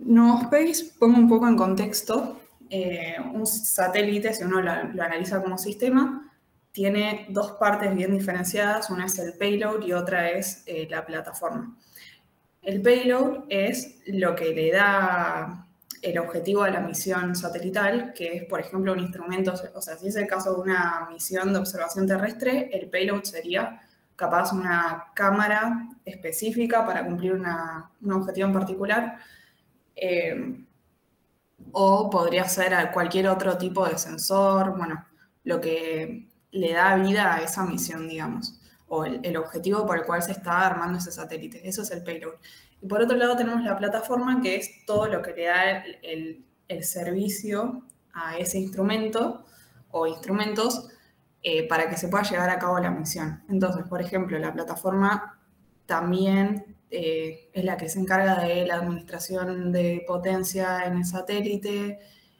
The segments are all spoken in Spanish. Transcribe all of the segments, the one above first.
Novospace, pongo un poco en contexto, un satélite, si uno lo analiza como sistema, tiene dos partes bien diferenciadas, una es el payload y otra es la plataforma. El payload es lo que le da el objetivo a la misión satelital, que es, por ejemplo, un instrumento, o sea, si es el caso de una misión de observación terrestre, el payload sería capaz una cámara específica para cumplir un objetivo en particular, o podría ser a cualquier otro tipo de sensor, bueno, lo que le da vida a esa misión, digamos, o el objetivo por el cual se está armando ese satélite. Eso es el payload. Y por otro lado tenemos la plataforma, que es todo lo que le da el servicio a ese instrumento o instrumentos para que se pueda llevar a cabo la misión. Entonces, por ejemplo, la plataforma también es la que se encarga de la administración de potencia en el satélite,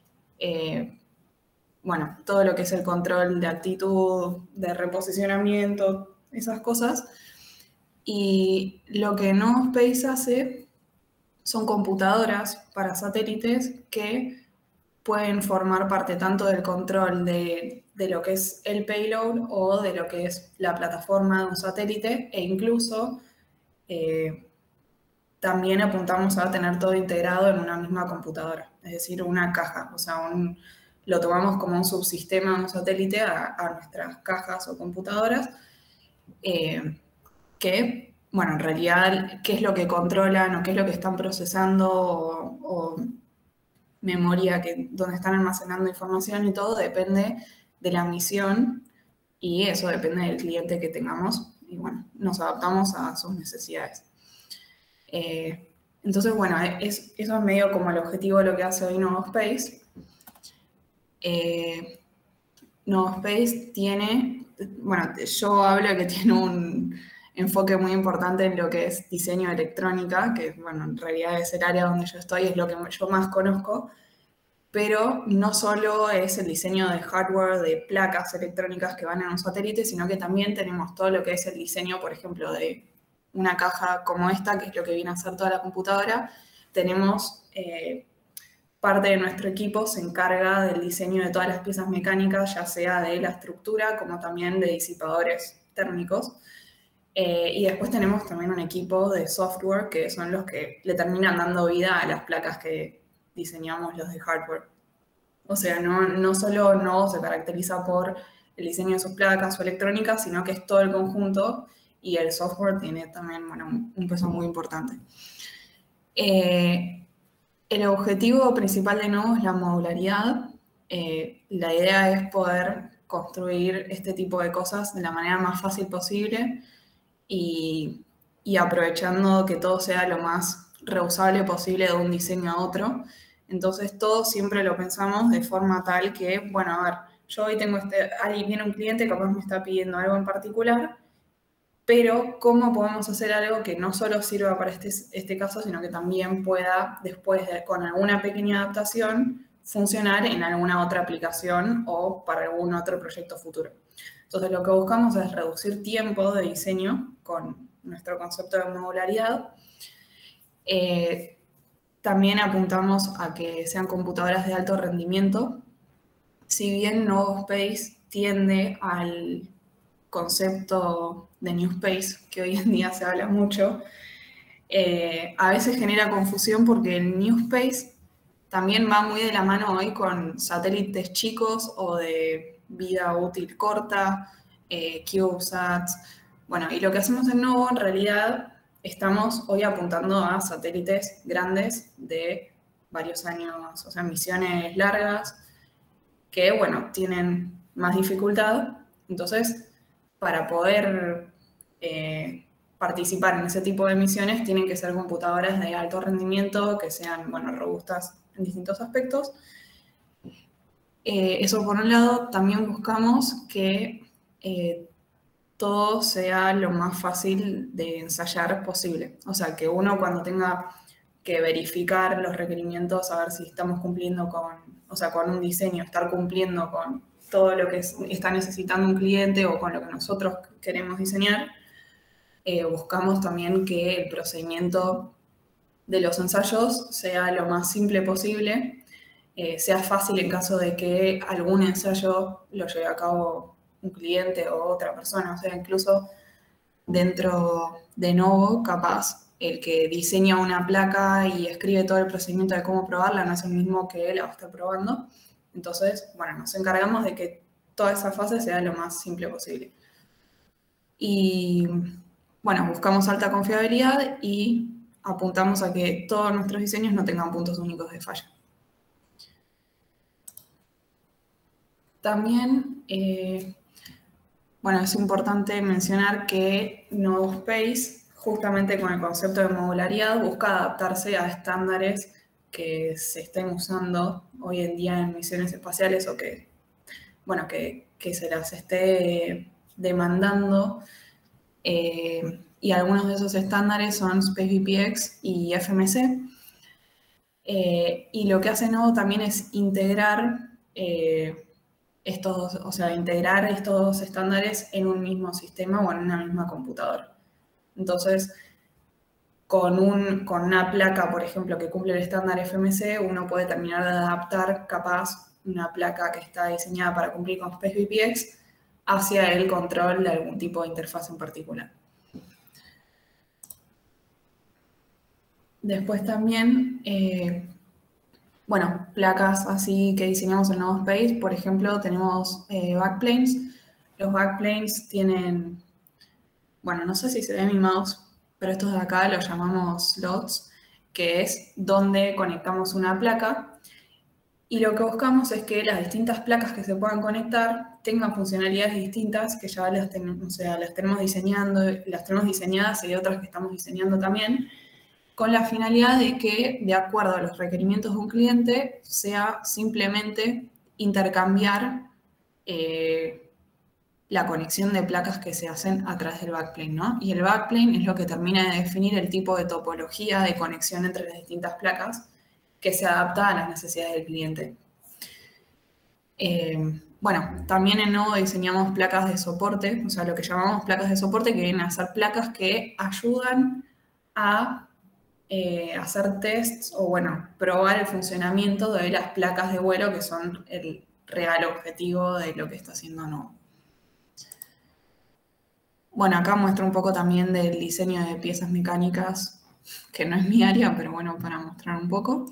bueno, todo lo que es el control de actitud, de reposicionamiento, esas cosas. Y lo que Novospace hace son computadoras para satélites que pueden formar parte tanto del control de lo que es el payload o de lo que es la plataforma de un satélite, e incluso también apuntamos a tener todo integrado en una misma computadora, es decir, una caja, o sea, lo tomamos como un subsistema, un satélite a nuestras cajas o computadoras, que, bueno, en realidad, qué es lo que controlan o qué es lo que están procesando o memoria, donde están almacenando información y todo, depende de la misión y eso depende del cliente que tengamos y bueno, nos adaptamos a sus necesidades. Entonces, bueno, eso es medio como el objetivo de lo que hace hoy Novospace. Novospace tiene, bueno, yo hablo que tiene un enfoque muy importante en lo que es diseño de electrónica, que bueno, en realidad es el área donde yo estoy, es lo que yo más conozco, pero no solo es el diseño de hardware, de placas electrónicas que van en un satélite, sino que también tenemos todo lo que es el diseño, por ejemplo, de una caja como esta, que es lo que viene a hacer toda la computadora. Tenemos parte de nuestro equipo se encarga del diseño de todas las piezas mecánicas, ya sea de la estructura como también de disipadores térmicos. Y después tenemos también un equipo de software que son los que le terminan dando vida a las placas que diseñamos los de hardware. O sea, no solo no se caracteriza por el diseño de sus placas o electrónicas, sino que es todo el conjunto y el software tiene también bueno, un peso muy importante. El objetivo principal de Novo es la modularidad. La idea es poder construir este tipo de cosas de la manera más fácil posible y aprovechando que todo sea lo más reusable posible de un diseño a otro. Entonces todo siempre lo pensamos de forma tal que, bueno, a ver, yo hoy tengo ahí viene un cliente, capaz me está pidiendo algo en particular, pero cómo podemos hacer algo que no solo sirva para este caso, sino que también pueda, después con alguna pequeña adaptación, funcionar en alguna otra aplicación o para algún otro proyecto futuro. Entonces, lo que buscamos es reducir tiempo de diseño con nuestro concepto de modularidad. También apuntamos a que sean computadoras de alto rendimiento. Si bien Novospace tiende al concepto de New Space, que hoy en día se habla mucho, a veces genera confusión porque el New Space también va muy de la mano hoy con satélites chicos o de vida útil corta, CubeSats. Bueno, y lo que hacemos en Novo, en realidad, estamos hoy apuntando a satélites grandes de varios años, o sea, misiones largas, que, bueno, tienen más dificultad. Entonces, para poder participar en ese tipo de misiones, tienen que ser computadoras de alto rendimiento, que sean, bueno, robustas en distintos aspectos. Eso por un lado. También buscamos que todo sea lo más fácil de ensayar posible. O sea, que uno cuando tenga que verificar los requerimientos, a ver si estamos cumpliendo con un diseño, estar cumpliendo con todo lo que está necesitando un cliente o con lo que nosotros queremos diseñar, buscamos también que el procedimiento de los ensayos sea lo más simple posible, sea fácil en caso de que algún ensayo lo lleve a cabo un cliente o otra persona, o sea, incluso dentro de Novo, capaz, el que diseña una placa y escribe todo el procedimiento de cómo probarla no es el mismo que la va a estar probando. Entonces, bueno, nos encargamos de que toda esa fase sea lo más simple posible. Y, bueno, buscamos alta confiabilidad y apuntamos a que todos nuestros diseños no tengan puntos únicos de falla. También, bueno, es importante mencionar que NodeSpace, justamente con el concepto de modularidad, busca adaptarse a estándares que se estén usando hoy en día en misiones espaciales o que, bueno, que se las esté demandando. Y algunos de esos estándares son SpaceVPX y FMC. Y lo que hace Node también es integrar integrar estos estándares en un mismo sistema o en una misma computadora. Entonces, con una placa, por ejemplo, que cumple el estándar FMC, uno puede terminar de adaptar capaz una placa que está diseñada para cumplir con SpaceVPX hacia el control de algún tipo de interfaz en particular. Después también, bueno, placas así que diseñamos en NodeSpace, por ejemplo, tenemos backplanes. Los backplanes tienen, bueno, no sé si se ve en mi mouse, pero estos de acá los llamamos slots, que es donde conectamos una placa. Y lo que buscamos es que las distintas placas que se puedan conectar tengan funcionalidades distintas, que ya las tenemos, o sea, las tenemos diseñadas y hay otras que estamos diseñando también, con la finalidad de que, de acuerdo a los requerimientos de un cliente, sea simplemente intercambiar la conexión de placas que se hacen a través del backplane, ¿no? Y el backplane es lo que termina de definir el tipo de topología de conexión entre las distintas placas que se adapta a las necesidades del cliente. Bueno, también en Novo diseñamos placas de soporte, o sea, lo que llamamos placas de soporte, que vienen a ser placas que ayudan a hacer tests o, bueno, probar el funcionamiento de las placas de vuelo, que son el real objetivo de lo que está haciendo Novo. Bueno, acá muestro un poco también del diseño de piezas mecánicas, que no es mi área, pero bueno, para mostrar un poco.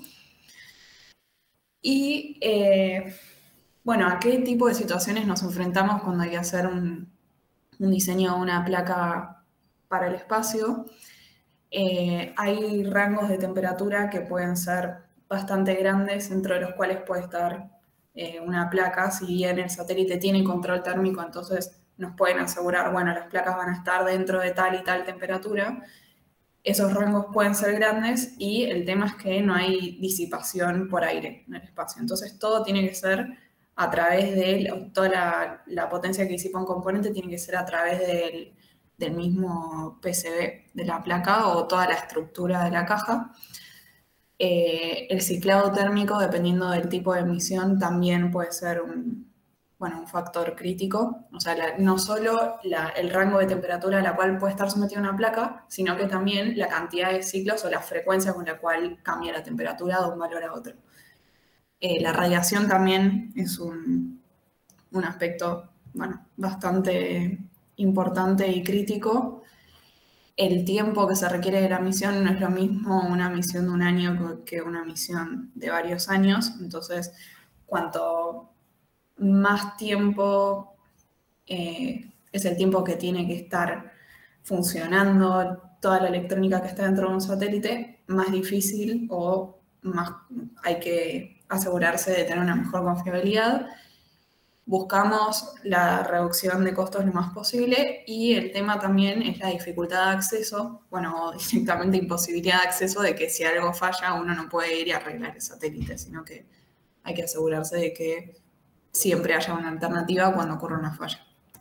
Y, bueno, ¿a qué tipo de situaciones nos enfrentamos cuando hay que hacer un diseño de una placa para el espacio? Hay rangos de temperatura que pueden ser bastante grandes, dentro de los cuales puede estar una placa. Si bien el satélite tiene control térmico, entonces nos pueden asegurar, bueno, las placas van a estar dentro de tal y tal temperatura. Esos rangos pueden ser grandes y el tema es que no hay disipación por aire en el espacio. Entonces todo tiene que ser a través de toda la potencia que disipa un componente tiene que ser a través del mismo PCB de la placa o toda la estructura de la caja. El ciclado térmico, dependiendo del tipo de emisión, también puede ser un factor crítico. O sea, no solo el rango de temperatura a la cual puede estar sometida una placa, sino que también la cantidad de ciclos o la frecuencia con la cual cambia la temperatura de un valor a otro. La radiación también es un aspecto, bueno, bastante importante y crítico. El tiempo que se requiere de la misión no es lo mismo una misión de un año que una misión de varios años. Entonces, cuanto más tiempo es el tiempo que tiene que estar funcionando toda la electrónica que está dentro de un satélite, más difícil o más hay que asegurarse de tener una mejor confiabilidad. Buscamos la reducción de costos lo más posible y el tema también es la dificultad de acceso, bueno, directamente imposibilidad de acceso de que si algo falla uno no puede ir y arreglar el satélite, sino que hay que asegurarse de que siempre haya una alternativa cuando ocurra una falla.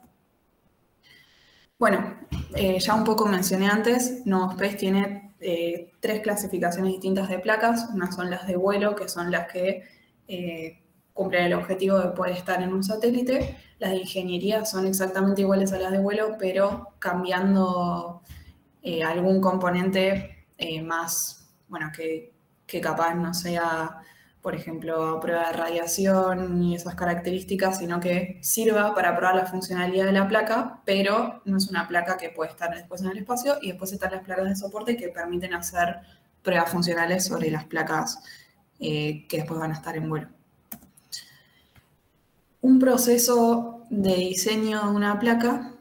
Bueno, ya un poco mencioné antes, NodeSpace tiene 3 clasificaciones distintas de placas. Unas son las de vuelo, que son las que cumplen el objetivo de poder estar en un satélite. Las de ingeniería son exactamente iguales a las de vuelo, pero cambiando algún componente más bueno, que capaz no sea, por ejemplo, a prueba de radiación y esas características, sino que sirva para probar la funcionalidad de la placa, pero no es una placa que puede estar después en el espacio, y después están las placas de soporte que permiten hacer pruebas funcionales sobre las placas que después van a estar en vuelo. Un proceso de diseño de una placa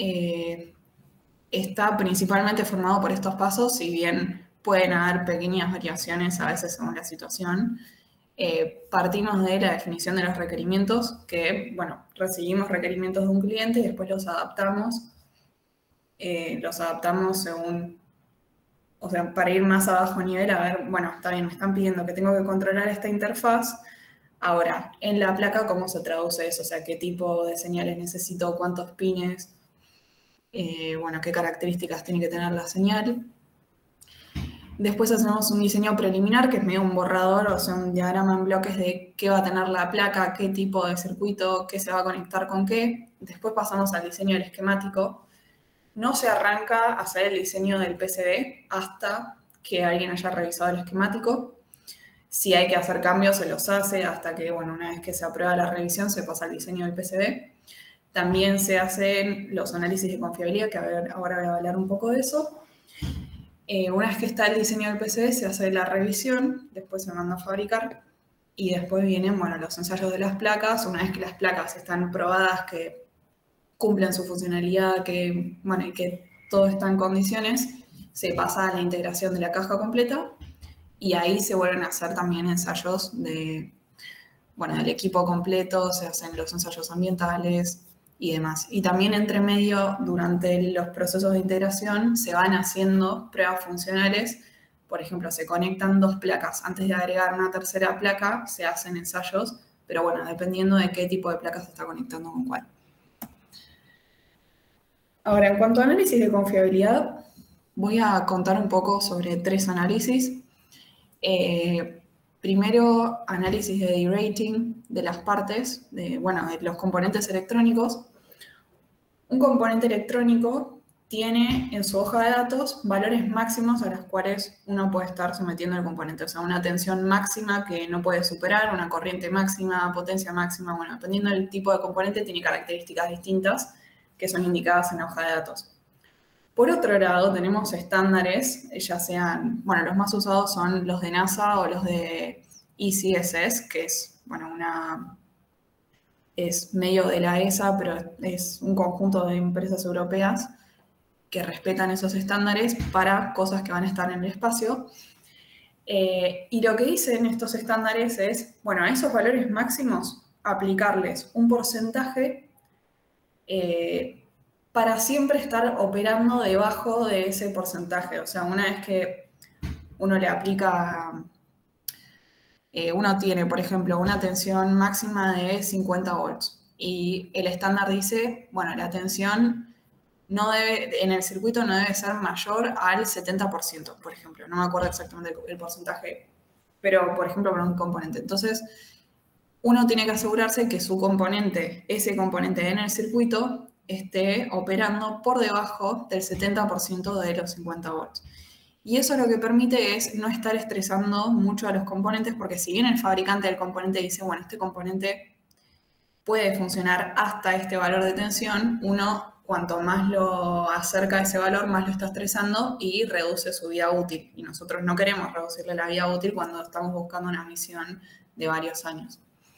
está principalmente formado por estos pasos, si bien pueden haber pequeñas variaciones a veces según la situación. Partimos de la definición de los requerimientos, que, bueno, recibimos requerimientos de un cliente y después los adaptamos según, o sea, para ir más a bajo nivel, a ver, bueno, está bien, me están pidiendo que tengo que controlar esta interfaz. Ahora, en la placa, ¿cómo se traduce eso? O sea, ¿qué tipo de señales necesito? ¿Cuántos pines? Bueno, ¿qué características tiene que tener la señal? Después hacemos un diseño preliminar, que es medio un borrador, o sea, un diagrama en bloques de qué va a tener la placa, qué tipo de circuito, qué se va a conectar con qué. Después pasamos al diseño del esquemático. No se arranca a hacer el diseño del PCB hasta que alguien haya revisado el esquemático. Si hay que hacer cambios, se los hace hasta que, bueno, una vez que se aprueba la revisión, se pasa al diseño del PCB. También se hacen los análisis de confiabilidad, que ahora voy a hablar un poco de eso. Una vez que está el diseño del PCB, se hace la revisión, después se manda a fabricar y después vienen, bueno, los ensayos de las placas. Una vez que las placas están probadas, que cumplen su funcionalidad, que, bueno, y que todo está en condiciones, se pasa a la integración de la caja completa y ahí se vuelven a hacer también ensayos de, bueno, del equipo completo, se hacen los ensayos ambientales y demás. Y también entre medio, durante los procesos de integración, se van haciendo pruebas funcionales. Por ejemplo, se conectan dos placas. Antes de agregar una tercera placa, se hacen ensayos, pero bueno, dependiendo de qué tipo de placa se está conectando con cuál. Ahora, en cuanto a análisis de confiabilidad, voy a contar un poco sobre 3 análisis. Primero, análisis de derating de las partes, de los componentes electrónicos. Un componente electrónico tiene en su hoja de datos valores máximos a los cuales uno puede estar sometiendo el componente. O sea, una tensión máxima que no puede superar, una corriente máxima, potencia máxima. Bueno, dependiendo del tipo de componente, tiene características distintas que son indicadas en la hoja de datos. Por otro lado, tenemos estándares, ya sean, bueno, los más usados son los de NASA o los de ECSS, que es, bueno, es medio de la ESA, pero es un conjunto de empresas europeas que respetan esos estándares para cosas que van a estar en el espacio. Y lo que dicen estos estándares es, bueno, a esos valores máximos aplicarles un porcentaje para siempre estar operando debajo de ese porcentaje. O sea, una vez que uno le aplica, uno tiene, por ejemplo, una tensión máxima de 50 volts y el estándar dice, bueno, la tensión en el circuito no debe ser mayor al 70%, por ejemplo. No me acuerdo exactamente el porcentaje, pero, por ejemplo, para un componente. Entonces, uno tiene que asegurarse que su componente, ese componente en el circuito, esté operando por debajo del 70% de los 50 volts. Y eso lo que permite es no estar estresando mucho a los componentes, porque si bien el fabricante del componente dice, bueno, este componente puede funcionar hasta este valor de tensión, uno, cuanto más lo acerca a ese valor, más lo está estresando y reduce su vida útil. Y nosotros no queremos reducirle la vida útil cuando estamos buscando una misión de varios años.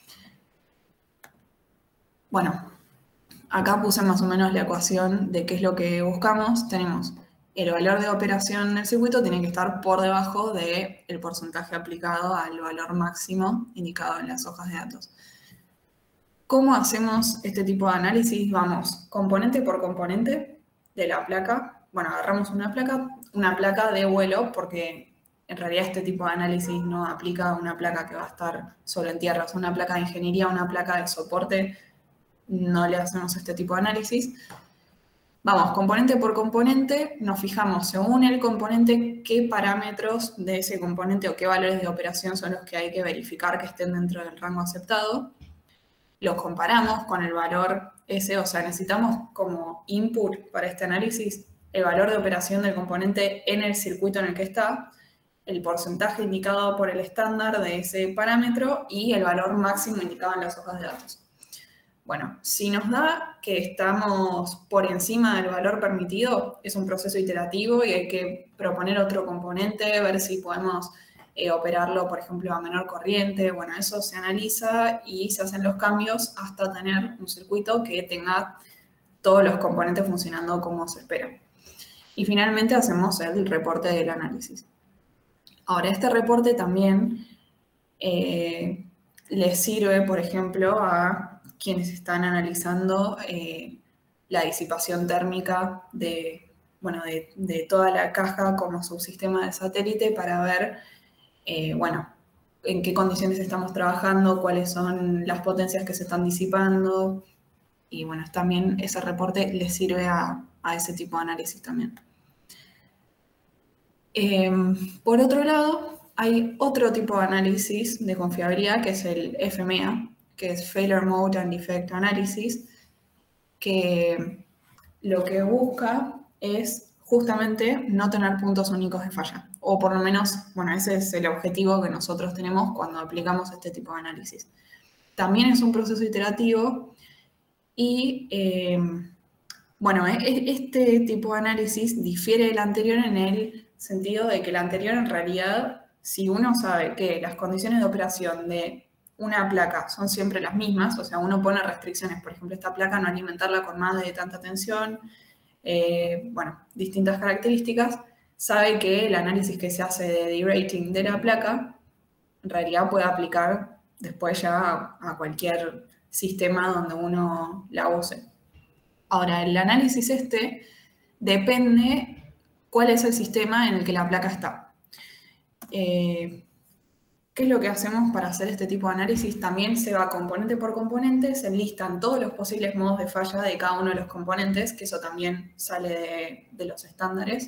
Bueno, acá puse más o menos la ecuación de qué es lo que buscamos. Tenemos el valor de operación del circuito, tiene que estar por debajo del porcentaje aplicado al valor máximo indicado en las hojas de datos. ¿Cómo hacemos este tipo de análisis? Vamos componente por componente de la placa. Bueno, agarramos una placa de vuelo, porque en realidad este tipo de análisis no aplica a una placa que va a estar solo en tierra. Es una placa de ingeniería, una placa de soporte, no le hacemos este tipo de análisis. Vamos, componente por componente, nos fijamos según el componente qué parámetros de ese componente o qué valores de operación son los que hay que verificar que estén dentro del rango aceptado. Los comparamos con el valor ese, o sea, necesitamos como input para este análisis el valor de operación del componente en el circuito en el que está el porcentaje indicado por el estándar de ese parámetro y el valor máximo indicado en las hojas de datos. Bueno, si nos da que estamos por encima del valor permitido, es un proceso iterativo y hay que proponer otro componente, ver si podemos operarlo, por ejemplo, a menor corriente. Bueno, eso se analiza y se hacen los cambios hasta tener un circuito que tenga todos los componentes funcionando como se espera. Y finalmente hacemos el reporte del análisis. Ahora, este reporte también les sirve, por ejemplo, a quienes están analizando la disipación térmica de toda la caja como subsistema de satélite para ver, en qué condiciones estamos trabajando, cuáles son las potencias que se están disipando. Y bueno, también ese reporte les sirve a ese tipo de análisis también. Por otro lado, hay otro tipo de análisis de confiabilidad que es el FMEA, que es Failure Mode and Defect Analysis, que lo que busca es justamente no tener puntos únicos de falla. O por lo menos, bueno, ese es el objetivo que nosotros tenemos cuando aplicamos este tipo de análisis. También es un proceso iterativo y, este tipo de análisis difiere del anterior en el sentido de que el anterior en realidad, si uno sabe que las condiciones de operación de una placa son siempre las mismas, o sea, uno pone restricciones, por ejemplo, esta placa no alimentarla con más de tanta tensión, distintas características, sabe que el análisis que se hace de derating de la placa en realidad puede aplicar después ya a cualquier sistema donde uno la use. Ahora, el análisis depende cuál es el sistema en el que la placa está. ¿Qué es lo que hacemos para hacer este tipo de análisis? También se va componente por componente, se enlistan todos los posibles modos de falla de cada uno de los componentes, que eso también sale de los estándares.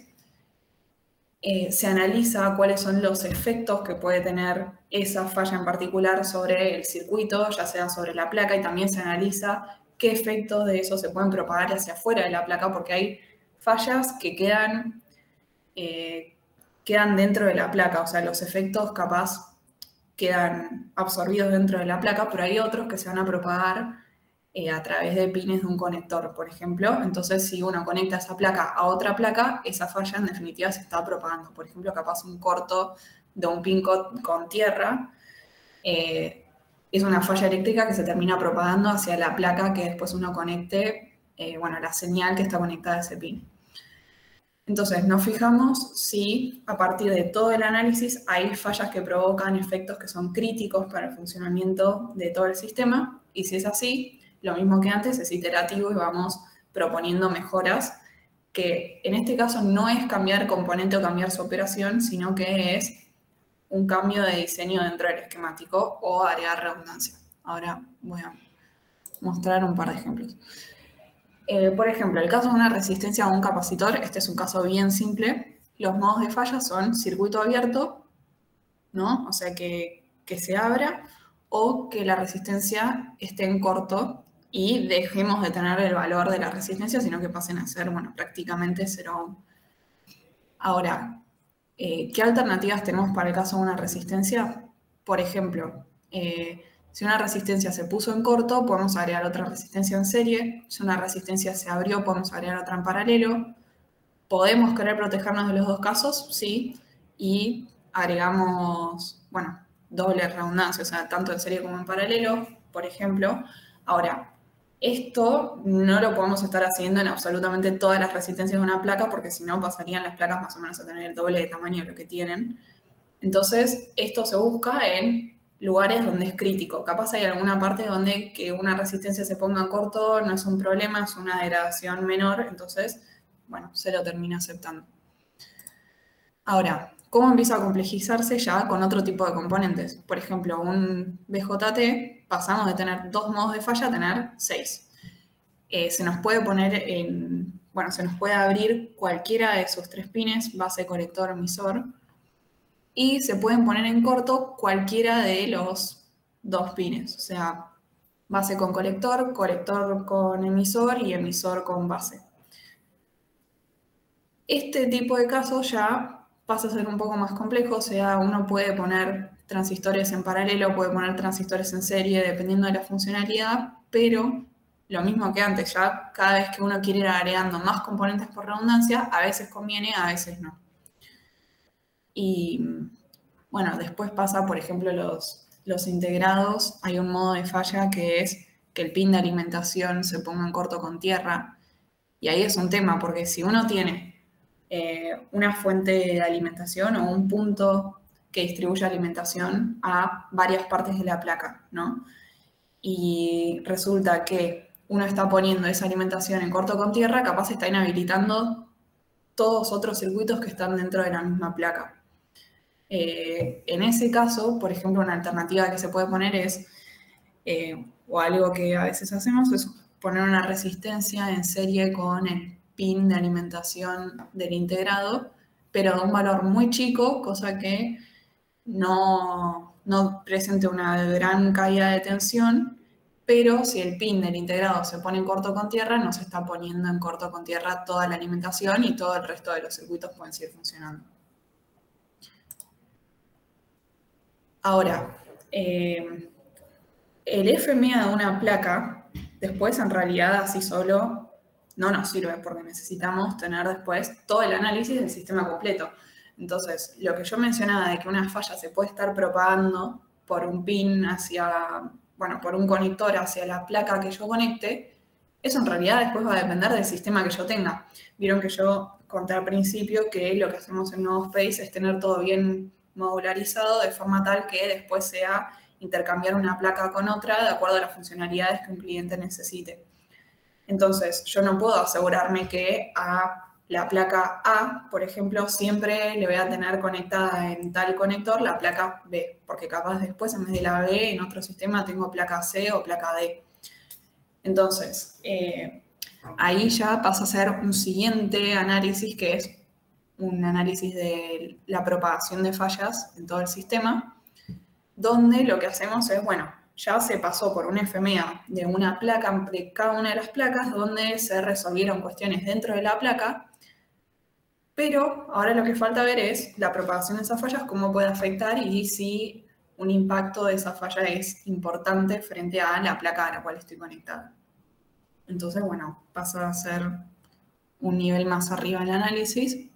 Se analiza cuáles son los efectos que puede tener esa falla en particular sobre el circuito, ya sea sobre la placa, y también se analiza qué efectos de eso se pueden propagar hacia afuera de la placa, porque hay fallas que quedan dentro de la placa, o sea, los efectos capaz quedan absorbidos dentro de la placa, pero hay otros que se van a propagar a través de pines de un conector, por ejemplo. Entonces, si uno conecta esa placa a otra placa, esa falla en definitiva se está propagando. Por ejemplo, capaz un corto de un pin con tierra es una falla eléctrica que se termina propagando hacia la placa que después uno conecte, la señal que está conectada a ese pin. Entonces, nos fijamos si a partir de todo el análisis hay fallas que provocan efectos que son críticos para el funcionamiento de todo el sistema, y si es así, lo mismo que antes, es iterativo y vamos proponiendo mejoras, que en este caso no es cambiar componente o cambiar su operación, sino que es un cambio de diseño dentro del esquemático o agregar redundancia. Ahora voy a mostrar un par de ejemplos. Por ejemplo, el caso de una resistencia a un capacitor, este es un caso bien simple. Los modos de falla son circuito abierto, ¿no? O sea, que se abra, o que la resistencia esté en corto y dejemos de tener el valor de la resistencia, sino que pasen a ser, prácticamente 0 ohm. Ahora, ¿qué alternativas tenemos para el caso de una resistencia? Por ejemplo, si una resistencia se puso en corto, podemos agregar otra resistencia en serie. Si una resistencia se abrió, podemos agregar otra en paralelo. ¿Podemos querer protegernos de los dos casos? Sí. Y agregamos, doble redundancia, o sea, tanto en serie como en paralelo, por ejemplo. Ahora, esto no lo podemos estar haciendo en absolutamente todas las resistencias de una placa, porque si no pasarían las placas más o menos a tener el doble de tamaño de lo que tienen. Entonces, esto se busca en lugares donde es crítico. Capaz hay alguna parte donde que una resistencia se ponga en corto no es un problema, es una degradación menor, entonces, se lo termina aceptando. Ahora, ¿cómo empieza a complejizarse ya con otro tipo de componentes? Por ejemplo, un BJT, pasamos de tener 2 modos de falla a tener 6. Se nos puede poner se nos puede abrir cualquiera de esos 3 pines, base, colector, emisor, y se pueden poner en corto cualquiera de los 2 pines, o sea, base con colector, colector con emisor y emisor con base. Este tipo de casos ya pasa a ser un poco más complejo, o sea, uno puede poner transistores en paralelo, puede poner transistores en serie, dependiendo de la funcionalidad, pero lo mismo que antes, ya cada vez que uno quiere ir agregando más componentes por redundancia, a veces conviene, a veces no. Y bueno, después pasa, por ejemplo, los integrados, hay un modo de falla que es que el pin de alimentación se ponga en corto con tierra, y ahí es un tema, porque si uno tiene una fuente de alimentación o un punto que distribuye alimentación a varias partes de la placa, ¿no? Y resulta que uno está poniendo esa alimentación en corto con tierra, capaz está inhabilitando todos otros circuitos que están dentro de la misma placa. En ese caso, por ejemplo, una alternativa que se puede poner es, o algo que a veces hacemos, es poner una resistencia en serie con el pin de alimentación del integrado, pero de un valor muy chico, cosa que no presente una gran caída de tensión, pero si el pin del integrado se pone en corto con tierra, no se está poniendo en corto con tierra toda la alimentación y todo el resto de los circuitos pueden seguir funcionando. Ahora, el FMEA de una placa, después en realidad así solo no nos sirve porque necesitamos tener después todo el análisis del sistema completo. Entonces, lo que yo mencionaba de que una falla se puede estar propagando por un pin hacia, bueno, por un conector hacia la placa que yo conecte, eso en realidad después va a depender del sistema que yo tenga. Vieron que yo conté al principio que lo que hacemos en NodeSpace es tener todo bien modularizado de forma tal que después sea intercambiar una placa con otra de acuerdo a las funcionalidades que un cliente necesite. Entonces, yo no puedo asegurarme que a la placa A, por ejemplo, siempre le voy a tener conectada en tal conector la placa B, porque capaz después en vez de la B en otro sistema tengo placa C o placa D. Entonces, ahí ya pasa a ser un siguiente análisis que es un análisis de la propagación de fallas en todo el sistema, donde lo que hacemos es, bueno, ya se pasó por un FMEA de una placa entre cada una de las placas, donde se resolvieron cuestiones dentro de la placa, pero ahora lo que falta ver es la propagación de esas fallas, cómo puede afectar y si un impacto de esa falla es importante frente a la placa a la cual estoy conectada. Entonces, bueno, pasa a ser un nivel más arriba del análisis.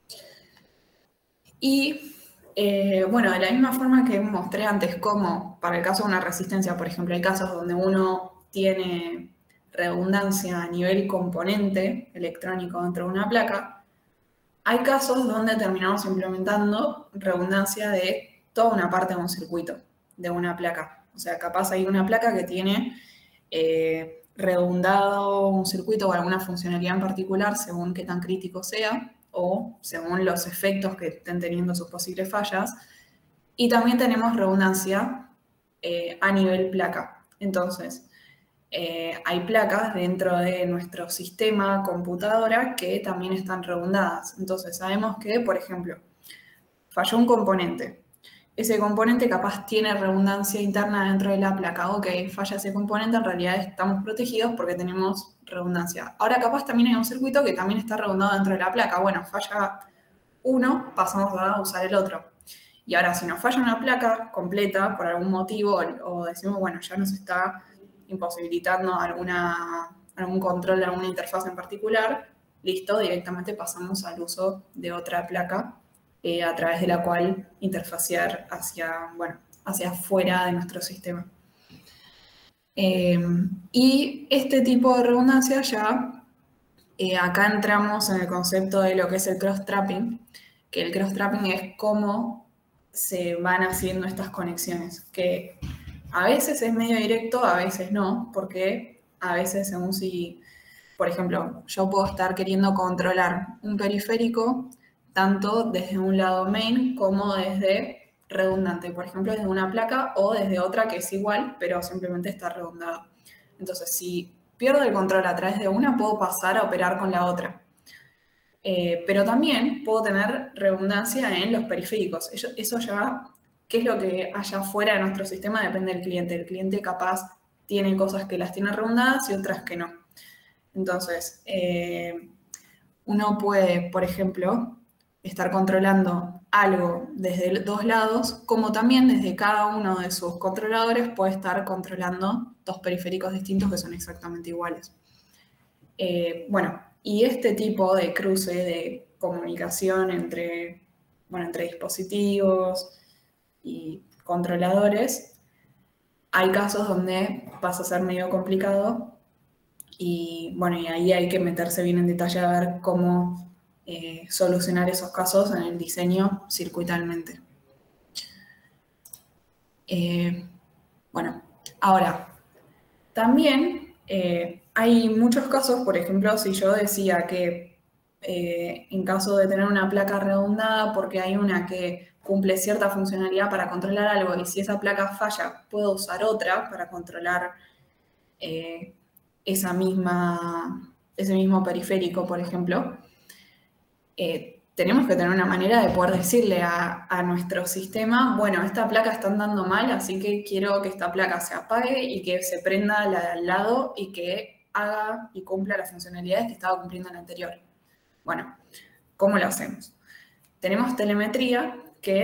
Y bueno, de la misma forma que mostré antes, como para el caso de una resistencia, por ejemplo, hay casos donde uno tiene redundancia a nivel componente electrónico dentro de una placa, hay casos donde terminamos implementando redundancia de toda una parte de un circuito, de una placa. O sea, capaz hay una placa que tiene redundado un circuito o alguna funcionalidad en particular según qué tan crítico sea, o según los efectos que estén teniendo sus posibles fallas. Y también tenemos redundancia a nivel placa. Entonces, hay placas dentro de nuestro sistema computadora que también están redundadas. Entonces, sabemos que, por ejemplo, falló un componente. Ese componente capaz tiene redundancia interna dentro de la placa. Ok, falla ese componente, en realidad estamos protegidos porque tenemos redundancia. Ahora capaz también hay un circuito que también está redundado dentro de la placa. Bueno, falla uno, pasamos a usar el otro. Y ahora, si nos falla una placa completa por algún motivo, o decimos, bueno, ya nos está imposibilitando algún control de alguna interfaz en particular, listo, directamente pasamos al uso de otra placa a través de la cual interfacear hacia afuera de nuestro sistema. Y este tipo de redundancia ya, acá entramos en el concepto de lo que es el cross-trapping, que el cross-trapping es cómo se van haciendo estas conexiones, que a veces es medio directo, a veces no, porque a veces según si, por ejemplo, yo puedo estar queriendo controlar un periférico tanto desde un lado main como desde redundante, por ejemplo, desde una placa o desde otra que es igual, pero simplemente está redundada. Entonces, si pierdo el control a través de una, puedo pasar a operar con la otra. Pero también puedo tener redundancia en los periféricos. Eso ya, qué es lo que haya fuera de nuestro sistema, depende del cliente. El cliente capaz tiene cosas que las tiene redundadas y otras que no. Entonces, uno puede, por ejemplo, estar controlando algo desde dos lados, como también desde cada uno de sus controladores puede estar controlando dos periféricos distintos que son exactamente iguales. Bueno, y este tipo de cruce de comunicación entre dispositivos y controladores, hay casos donde pasa a ser medio complicado y bueno, y ahí hay que meterse bien en detalle a ver cómo solucionar esos casos en el diseño circuitalmente. Bueno, ahora, también hay muchos casos, por ejemplo, si yo decía que en caso de tener una placa redondada, porque hay una que cumple cierta funcionalidad para controlar algo, y si esa placa falla, puedo usar otra para controlar eh, ese mismo periférico, por ejemplo. Tenemos que tener una manera de poder decirle a nuestro sistema, bueno, esta placa está andando mal, así que quiero que esta placa se apague y que se prenda la de al lado y que haga y cumpla las funcionalidades que estaba cumpliendo en la anterior. Bueno, ¿cómo lo hacemos? Tenemos telemetría,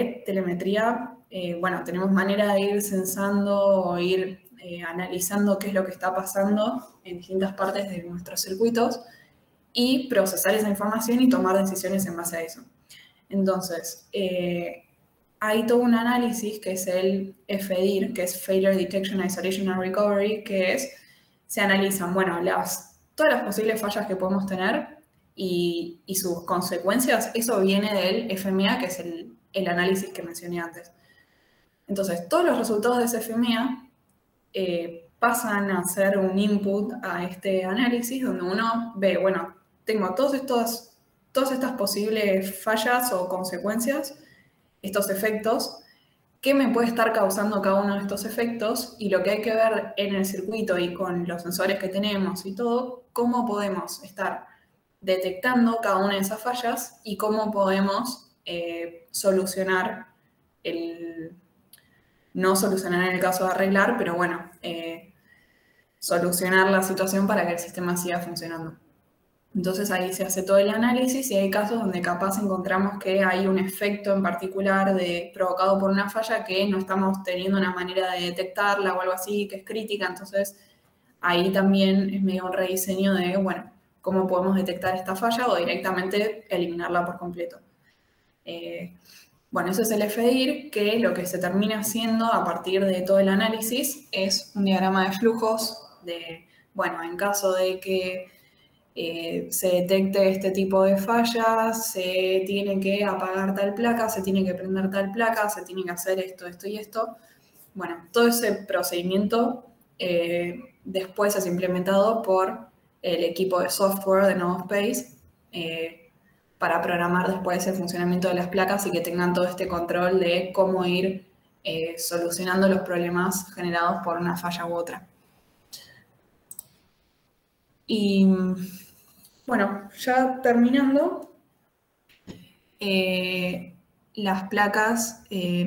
tenemos manera de ir sensando o ir analizando qué es lo que está pasando en distintas partes de nuestros circuitos y procesar esa información y tomar decisiones en base a eso. Entonces, hay todo un análisis que es el FDIR, que es Failure Detection, Isolation and Recovery, se analizan, bueno, todas las posibles fallas que podemos tener y sus consecuencias. Eso viene del FMEA, que es el análisis que mencioné antes. Entonces, todos los resultados de ese FMEA pasan a ser un input a este análisis donde uno ve, bueno, tengo todas estas posibles fallas o consecuencias, estos efectos, qué me puede estar causando cada uno de estos efectos y lo que hay que ver en el circuito y con los sensores que tenemos y todo, cómo podemos estar detectando cada una de esas fallas y cómo podemos solucionar no solucionar en el caso de arreglar, pero bueno, solucionar la situación para que el sistema siga funcionando. Entonces ahí se hace todo el análisis y hay casos donde capaz encontramos que hay un efecto en particular provocado por una falla que no estamos teniendo una manera de detectarla o algo así, que es crítica. Entonces ahí también es medio un rediseño de, bueno, cómo podemos detectar esta falla o directamente eliminarla por completo. Bueno, eso es el FDIR, que lo que se termina haciendo a partir de todo el análisis es un diagrama de flujos bueno, en caso de que se detecte este tipo de fallas, se tiene que apagar tal placa, se tiene que prender tal placa, se tiene que hacer esto, esto y esto. Bueno, todo ese procedimiento después es implementado por el equipo de software de Novospace para programar después el funcionamiento de las placas y que tengan todo este control de cómo ir solucionando los problemas generados por una falla u otra. Y bueno, ya terminando, las placas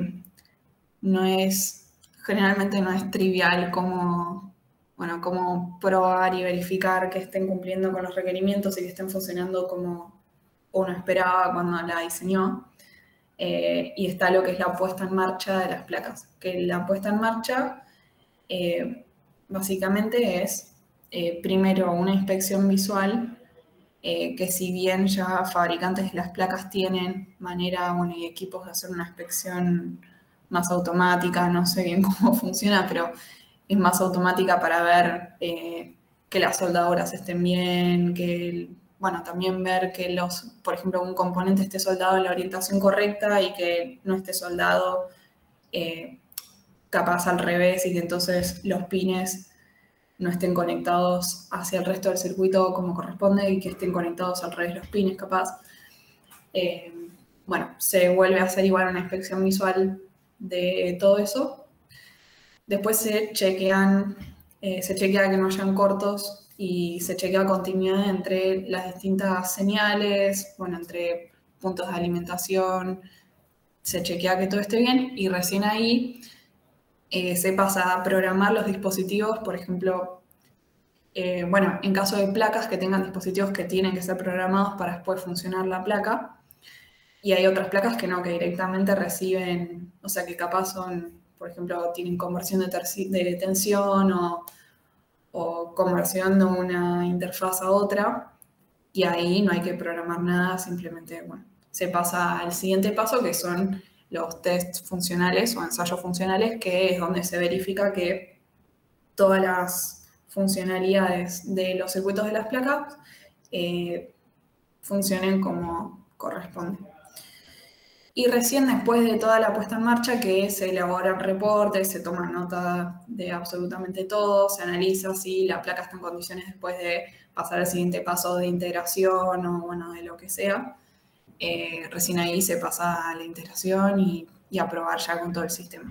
generalmente no es trivial cómo probar y verificar que estén cumpliendo con los requerimientos y que estén funcionando como uno esperaba cuando la diseñó. Y está lo que es la puesta en marcha de las placas. Que la puesta en marcha básicamente es primero una inspección visual, que si bien ya fabricantes de las placas tienen manera, y equipos de hacer una inspección más automática, no sé bien cómo funciona, pero es más automática para ver que las soldaduras estén bien, también ver que por ejemplo, un componente esté soldado en la orientación correcta y que no esté soldado capaz al revés y que entonces los pines no estén conectados hacia el resto del circuito como corresponde y que estén conectados al revés los pines capaz. Se vuelve a hacer igual una inspección visual de todo eso. Después se chequea que no hayan cortos y se chequea continuidad entre las distintas señales, entre puntos de alimentación, se chequea que todo esté bien y recién ahí se pasa a programar los dispositivos, por ejemplo, en caso de placas que tengan dispositivos que tienen que ser programados para después funcionar la placa. Y hay otras placas que no, que directamente reciben, o sea, que capaz son, por ejemplo, tienen conversión de tensión o conversión de una interfaz a otra, y ahí no hay que programar nada, simplemente, bueno, se pasa al siguiente paso, que son los tests funcionales o ensayos funcionales, que es donde se verifica que todas las funcionalidades de los circuitos de las placas funcionen como corresponde. Y recién después de toda la puesta en marcha, que se elaboran reportes, se toma nota de absolutamente todo, se analiza si la placa está en condiciones después de pasar al siguiente paso de integración o bueno, de lo que sea. Recién ahí se pasa a la integración y a probar ya con todo el sistema.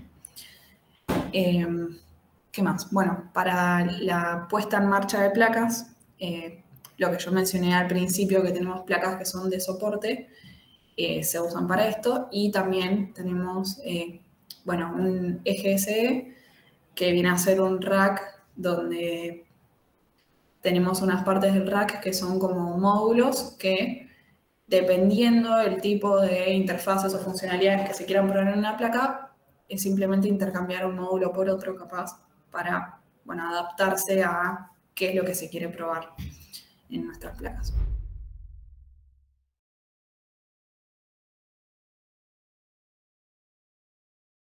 ¿Qué más? Bueno, para la puesta en marcha de placas, lo que yo mencioné al principio, que tenemos placas que son de soporte, se usan para esto, y también tenemos, bueno, un EGSE que viene a ser un rack donde tenemos unas partes del rack que son como módulos que, dependiendo del tipo de interfaces o funcionalidades que se quieran poner en una placa, es simplemente intercambiar un módulo por otro capaz para, bueno, adaptarse a qué es lo que se quiere probar en nuestras placas.